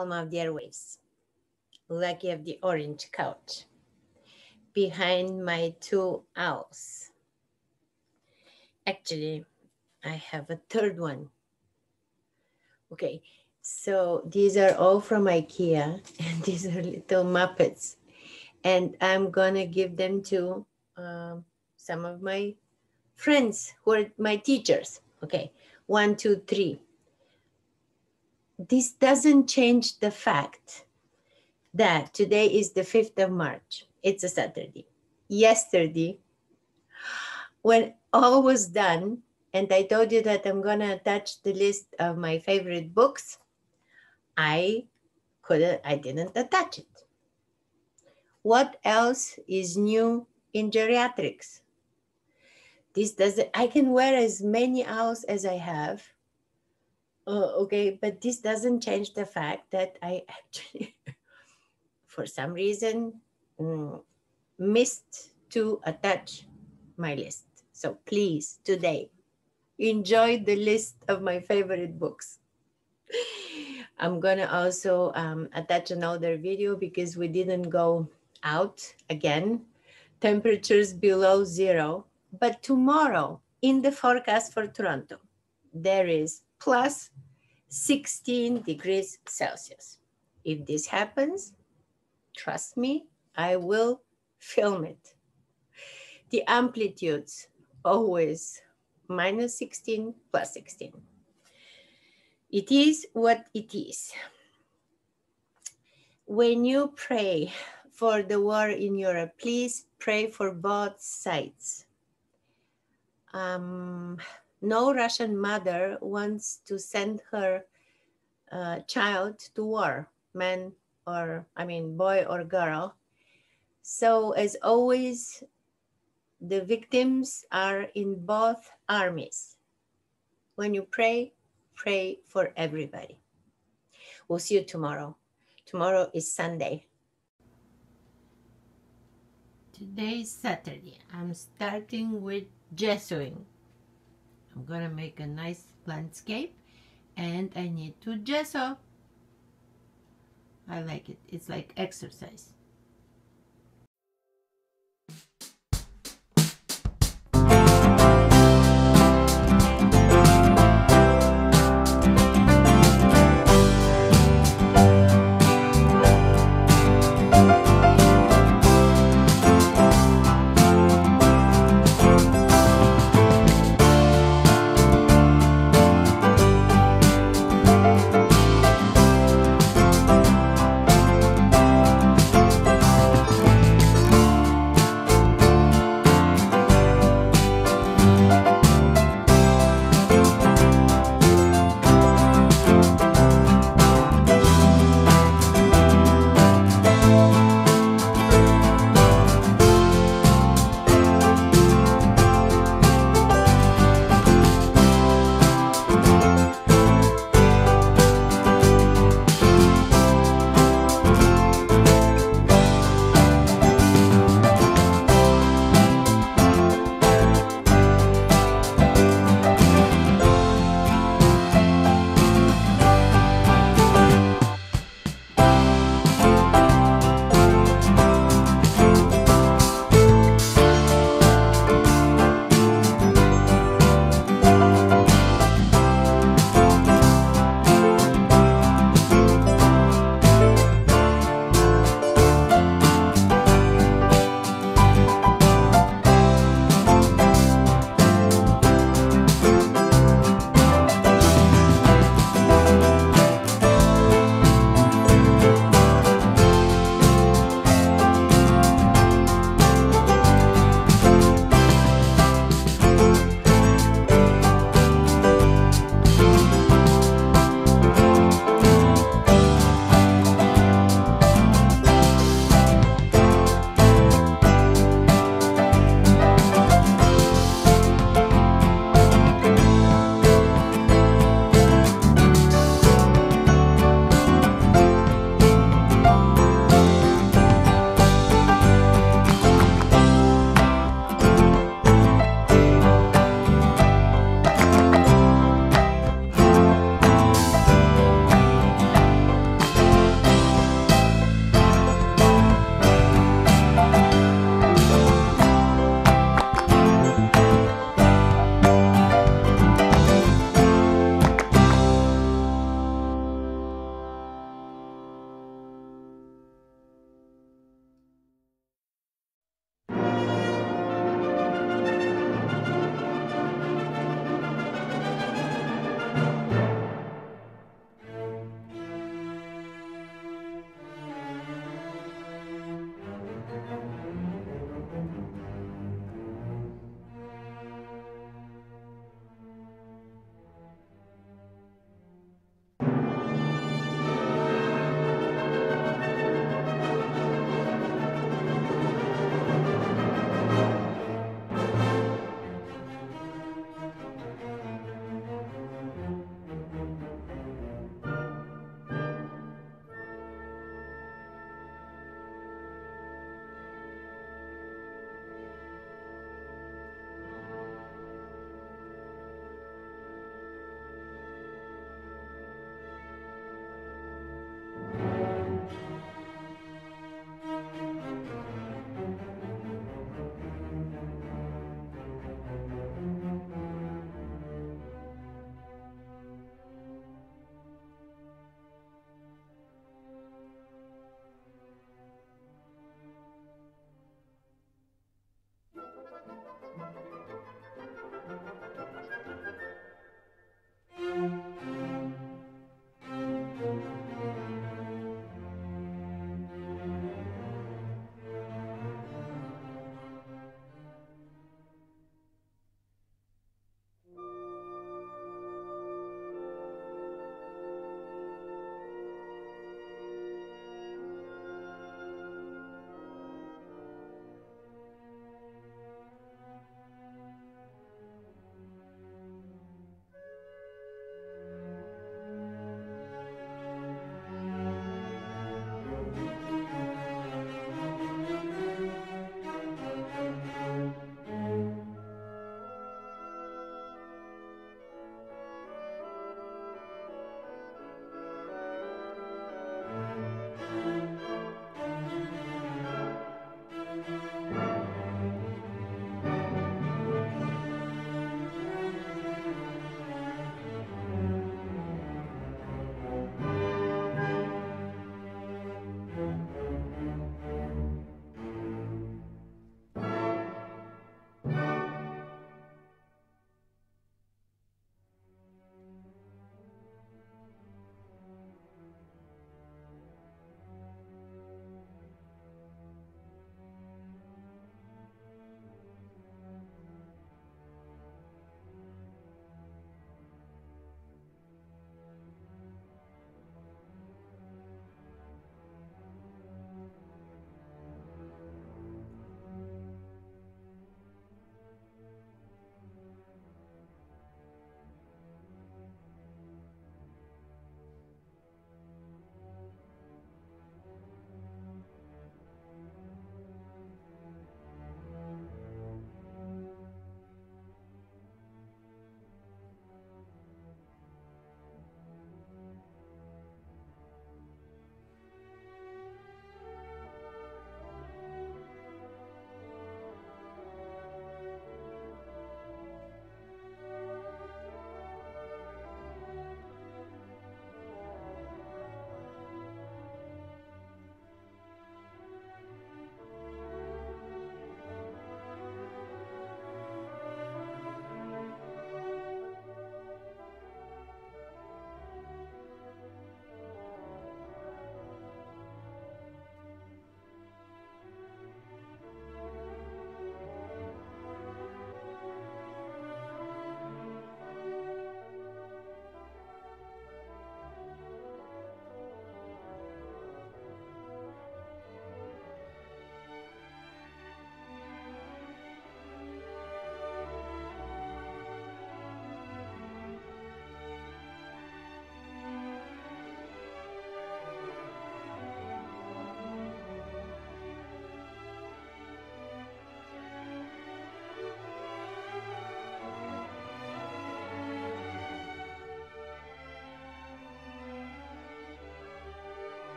Alma of the airwaves, Lucky of the orange couch, behind my two owls. Actually, I have a third one. Okay, so these are all from IKEA, and these are little Muppets. And I'm gonna give them to some of my friends who are my teachers. Okay, 1, 2, 3. This doesn't change the fact that today is the 5th of March. It's a Saturday. Yesterday, when all was done, and I told you that I'm gonna attach the list of my favorite books, I didn't attach it. What else is new in geriatrics? This doesn't, I can wear as many owls as I have. Okay, but this doesn't change the fact that I actually, for some reason, missed to attach my list. So please, today, enjoy the list of my favorite books. I'm gonna also attach another video because we didn't go out again. Temperatures below 0. But tomorrow, in the forecast for Toronto, there is plus 16 degrees Celsius. If this happens, trust me, I will film it. The amplitudes, always minus 16, plus 16. It is what it is. When you pray for the war in Europe, please pray for both sides. No Russian mother wants to send her child to war, boy or girl. So as always, the victims are in both armies. When you pray, pray for everybody. We'll see you tomorrow. Tomorrow is Sunday. Today is Saturday. I'm starting with gessoing. I'm gonna make a nice landscape and I need to gesso. I like it. It's like exercise.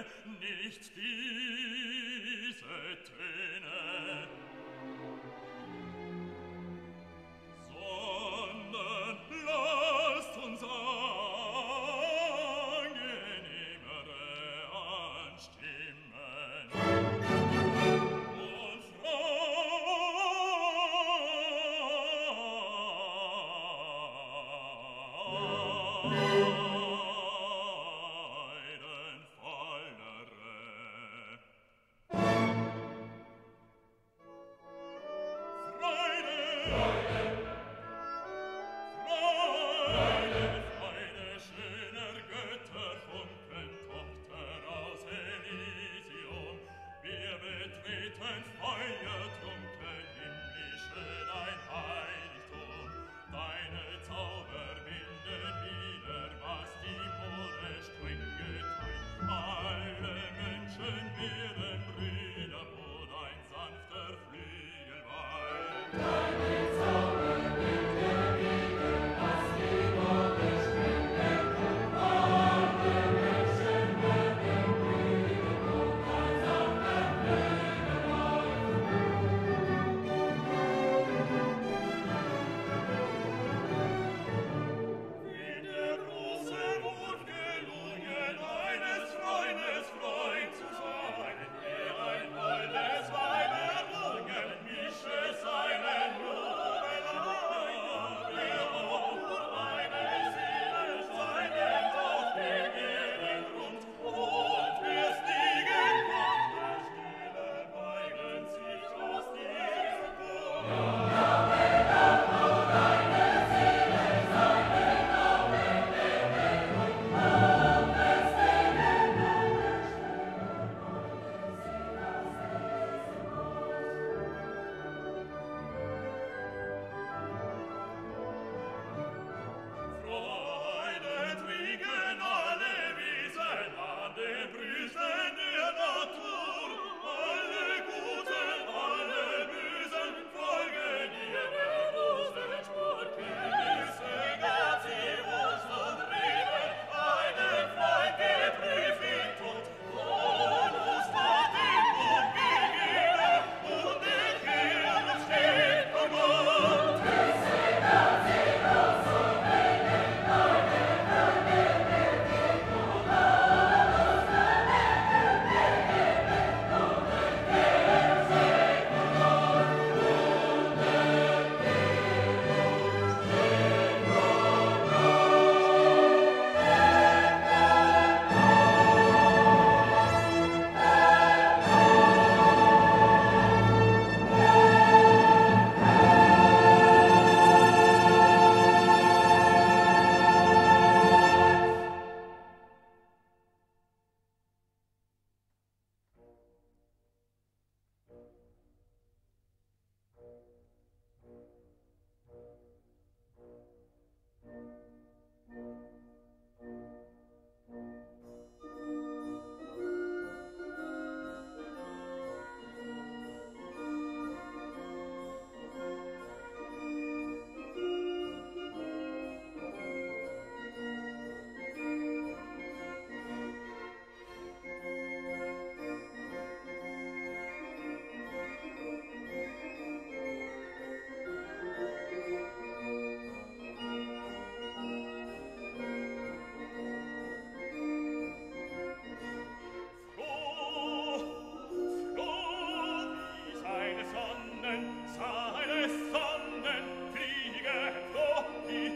nicht diese Töne, sondern lasst uns angenehmere anstimmen. Und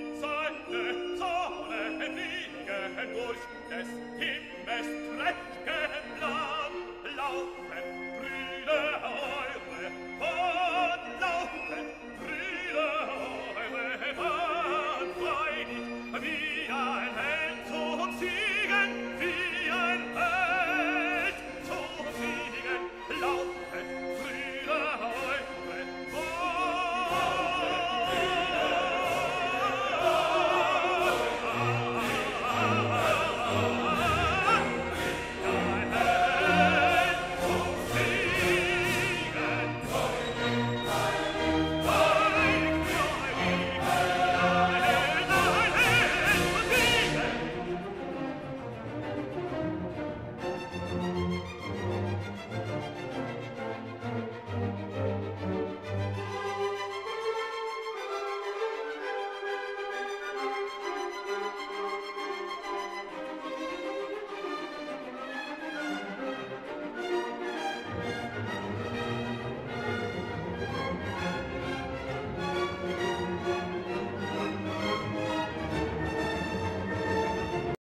durch des Himmels Trächke